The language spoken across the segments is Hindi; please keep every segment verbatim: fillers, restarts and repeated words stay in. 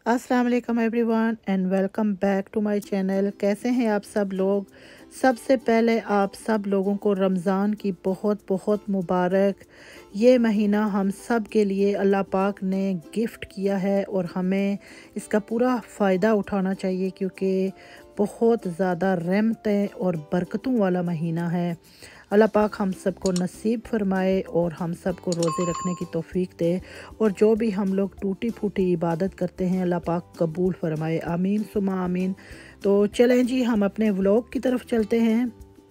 अस्सलाम वालेकुम everyone and welcome back to my channel. कैसे हैं आप सब लोग। सबसे पहले आप सब लोगों को रमज़ान की बहुत बहुत मुबारक। ये महीना हम सब के लिए अल्लाह पाक ने गिफ्ट किया है और हमें इसका पूरा फ़ायदा उठाना चाहिए क्योंकि बहुत ज़्यादा रहमतें और बरकतों वाला महीना है। अल्लाह पाक हम सबको नसीब फरमाए और हम सबको रोज़े रखने की तौफीक दे और जो भी हम लोग टूटी फूटी इबादत करते हैं अल्लाह पाक कबूल फरमाए, आमीन सुमा आमीन। तो चलें जी, हम अपने व्लॉग की तरफ चलते हैं।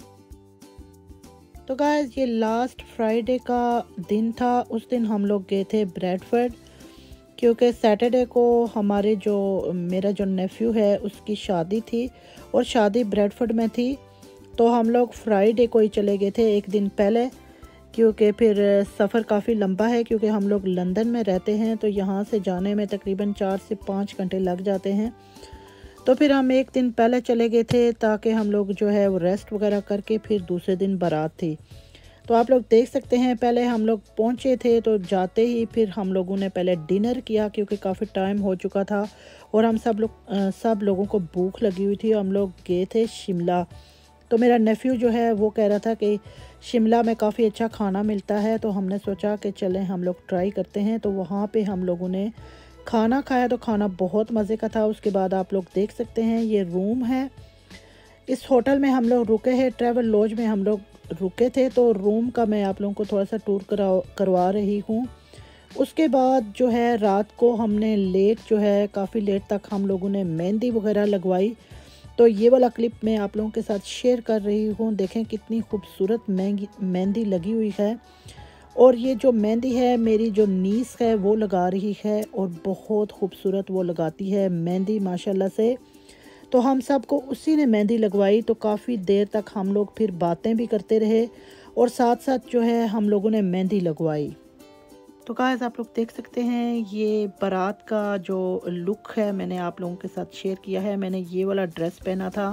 तो गाइस, ये लास्ट फ्राइडे का दिन था। उस दिन हम लोग गए थे ब्रैडफर्ड क्योंकि सैटरडे को हमारे जो मेरा जो नेफ्यू है उसकी शादी थी और शादी ब्रैडफर्ड में थी। तो हम लोग फ्राइडे को ही चले गए थे एक दिन पहले क्योंकि फिर सफ़र काफ़ी लंबा है क्योंकि हम लोग लंदन में रहते हैं तो यहाँ से जाने में तकरीबन चार से पाँच घंटे लग जाते हैं। तो फिर हम एक दिन पहले चले गए थे ताकि हम लोग जो है वो रेस्ट वगैरह करके फिर दूसरे दिन बारात थी। तो आप लोग देख सकते हैं पहले हम लोग पहुँचे थे तो जाते ही फिर हम लोगों ने पहले डिनर किया क्योंकि काफ़ी टाइम हो चुका था और हम सब लोग सब लोगों को भूख लगी हुई थी। हम लोग गए थे शिमला। तो मेरा नेफ्यू जो है वो कह रहा था कि शिमला में काफ़ी अच्छा खाना मिलता है तो हमने सोचा कि चलें हम लोग ट्राई करते हैं। तो वहाँ पे हम लोगों ने खाना खाया तो खाना बहुत मज़े का था। उसके बाद आप लोग देख सकते हैं ये रूम है। इस होटल में हम लोग रुके हैं, ट्रैवल लॉज में हम लोग रुके थे। तो रूम का मैं आप लोगों को थोड़ा सा टूर करा करवा रही हूँ। उसके बाद जो है रात को हमने लेट जो है काफ़ी लेट तक हम लोगों ने मेहंदी वगैरह लगवाई। तो ये वाला क्लिप मैं आप लोगों के साथ शेयर कर रही हूँ। देखें कितनी खूबसूरत महंगी मेहंदी लगी हुई है और ये जो मेहंदी है मेरी जो नीस है वो लगा रही है और बहुत खूबसूरत वो लगाती है मेहंदी माशाल्लाह से। तो हम सब को उसी ने मेहंदी लगवाई। तो काफ़ी देर तक हम लोग फिर बातें भी करते रहे और साथ साथ जो है हम लोगों ने मेहंदी लगवाई। तो गाइस, आप लोग देख सकते हैं ये बारात का जो लुक है मैंने आप लोगों के साथ शेयर किया है। मैंने ये वाला ड्रेस पहना था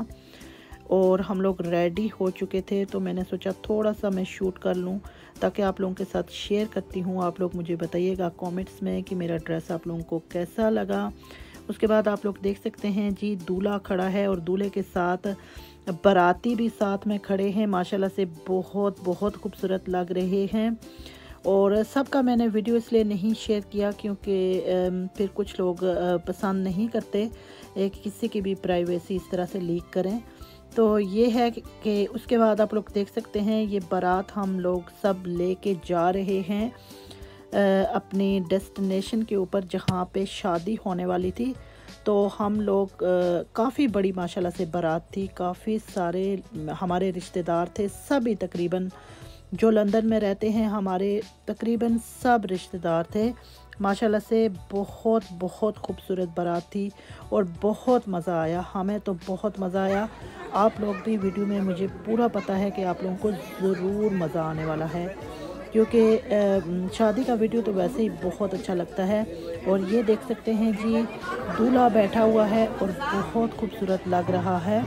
और हम लोग रेडी हो चुके थे तो मैंने सोचा थोड़ा सा मैं शूट कर लूं ताकि आप लोगों के साथ शेयर करती हूं। आप लोग मुझे बताइएगा कमेंट्स में कि मेरा ड्रेस आप लोगों को कैसा लगा। उसके बाद आप लोग देख सकते हैं जी दूल्हा खड़ा है और दूल्हे के साथ बाराती भी साथ में खड़े हैं। माशाल्लाह से बहुत बहुत खूबसूरत लग रहे हैं और सबका मैंने वीडियो इसलिए नहीं शेयर किया क्योंकि फिर कुछ लोग पसंद नहीं करते कि किसी की भी प्राइवेसी इस तरह से लीक करें। तो ये है कि उसके बाद आप लोग देख सकते हैं ये बारात हम लोग सब लेके जा रहे हैं अपनी डेस्टिनेशन के ऊपर जहाँ पे शादी होने वाली थी। तो हम लोग काफ़ी बड़ी माशाल्लाह से बारात थी। काफ़ी सारे हमारे रिश्तेदार थे, सभी तकरीबन जो लंदन में रहते हैं हमारे तकरीबन सब रिश्तेदार थे। माशाल्लाह से बहुत बहुत खूबसूरत बारात थी और बहुत मज़ा आया। हमें तो बहुत मज़ा आया। आप लोग भी वीडियो में मुझे पूरा पता है कि आप लोगों को ज़रूर मज़ा आने वाला है क्योंकि शादी का वीडियो तो वैसे ही बहुत अच्छा लगता है। और ये देख सकते हैं जी दूल्हा बैठा हुआ है और बहुत खूबसूरत लग रहा है।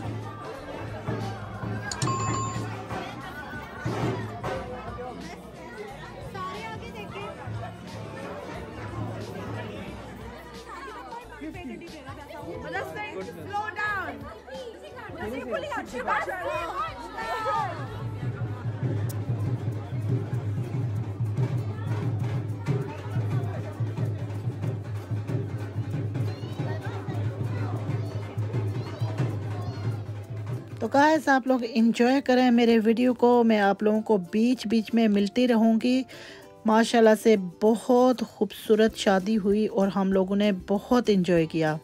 तो गाइस, आप लोग एंजॉय करें मेरे वीडियो को। मैं आप लोगों को बीच बीच में मिलती रहूँगी। माशाल्लाह से बहुत खूबसूरत शादी हुई और हम लोगों ने बहुत एंजॉय किया।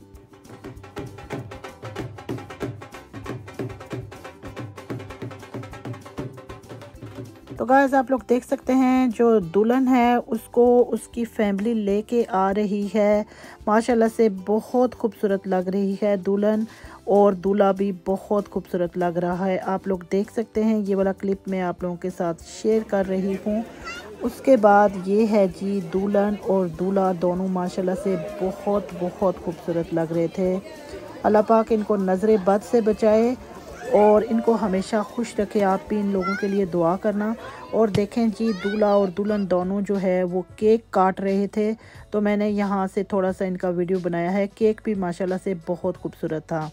तो गाइस, आप लोग देख सकते हैं जो दुल्हन है उसको उसकी फैमिली लेके आ रही है। माशाल्लाह से बहुत खूबसूरत लग रही है दुल्हन और दूल्हा भी बहुत खूबसूरत लग रहा है। आप लोग देख सकते हैं ये वाला क्लिप मैं आप लोगों के साथ शेयर कर रही हूँ। उसके बाद ये है जी दुल्हन और दूल्हा दोनों माशाल्लाह से बहुत बहुत खूबसूरत लग रहे थे। अल्लाह पाक इनको नज़र बद से बचाए और इनको हमेशा खुश रखे। आप भी इन लोगों के लिए दुआ करना। और देखें जी, दूल्हा और दुल्हन दोनों जो है वो केक काट रहे थे, तो मैंने यहाँ से थोड़ा सा इनका वीडियो बनाया है। केक भी माशाल्लाह से बहुत खूबसूरत था।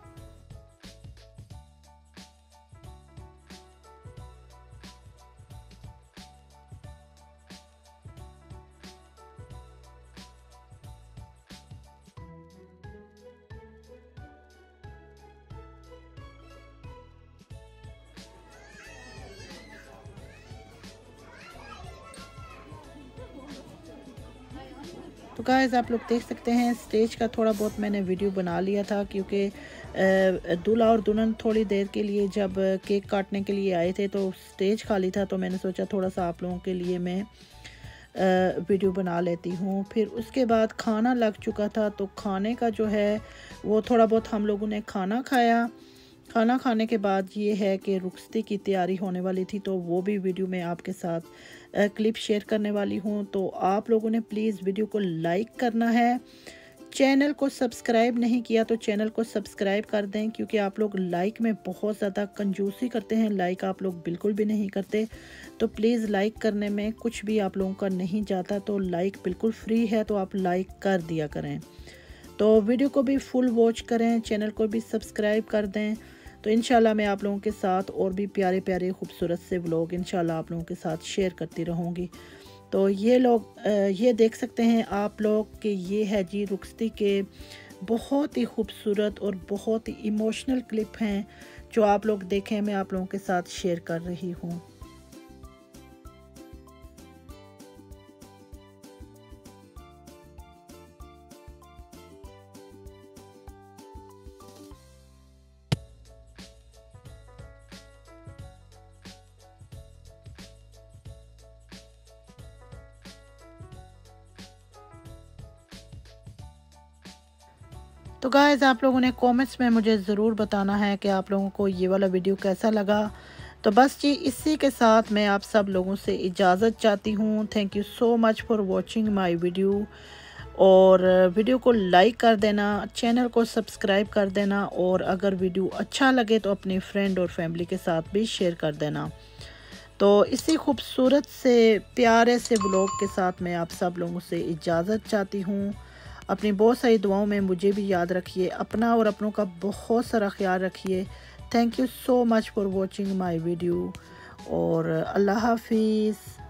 तो गाइस, आप लोग देख सकते हैं स्टेज का थोड़ा बहुत मैंने वीडियो बना लिया था, क्योंकि दूल्हा और दुल्हन थोड़ी देर के लिए जब केक काटने के लिए आए थे तो स्टेज खाली था, तो मैंने सोचा थोड़ा सा आप लोगों के लिए मैं वीडियो बना लेती हूँ। फिर उसके बाद खाना लग चुका था, तो खाने का जो है वो थोड़ा बहुत हम लोगों ने खाना खाया। खाना खाने के बाद ये है कि रुखसती की तैयारी होने वाली थी, तो वो भी वीडियो में आपके साथ क्लिप शेयर करने वाली हूँ। तो आप लोगों ने प्लीज़ वीडियो को लाइक करना है। चैनल को सब्सक्राइब नहीं किया तो चैनल को सब्सक्राइब कर दें, क्योंकि आप लोग लाइक में बहुत ज़्यादा कंजूसी करते हैं। लाइक आप लोग बिल्कुल भी नहीं करते, तो प्लीज़ लाइक करने में कुछ भी आप लोगों का नहीं जाता, तो लाइक बिल्कुल फ्री है, तो आप लाइक कर दिया करें। तो वीडियो को भी फुल वॉच करें, चैनल को भी सब्सक्राइब कर दें। तो इंशाल्लाह मैं आप लोगों के साथ और भी प्यारे प्यारे खूबसूरत से व्लॉग इंशाल्लाह आप लोगों के साथ शेयर करती रहूँगी। तो ये लोग ये देख सकते हैं आप लोग कि ये है जी रुखसती के बहुत ही खूबसूरत और बहुत ही इमोशनल क्लिप हैं, जो आप लोग देखें मैं आप लोगों के साथ शेयर कर रही हूँ। तो गाइस, आप लोगों ने कमेंट्स में मुझे ज़रूर बताना है कि आप लोगों को ये वाला वीडियो कैसा लगा। तो बस जी, इसी के साथ मैं आप सब लोगों से इजाज़त चाहती हूँ। Thank you so much for watching my video. और वीडियो को लाइक कर देना, चैनल को सब्सक्राइब कर देना, और अगर वीडियो अच्छा लगे तो अपने फ्रेंड और फैमिली के साथ भी शेयर कर देना। तो इसी खूबसूरत से प्यारे से व्लॉग के साथ मैं आप सब लोगों से इजाज़त चाहती हूँ। अपनी बहुत सारी दुआओं में मुझे भी याद रखिए, अपना और अपनों का बहुत सारा ख्याल रखिए। Thank you so much for watching my video, और अल्लाह हाफिज़।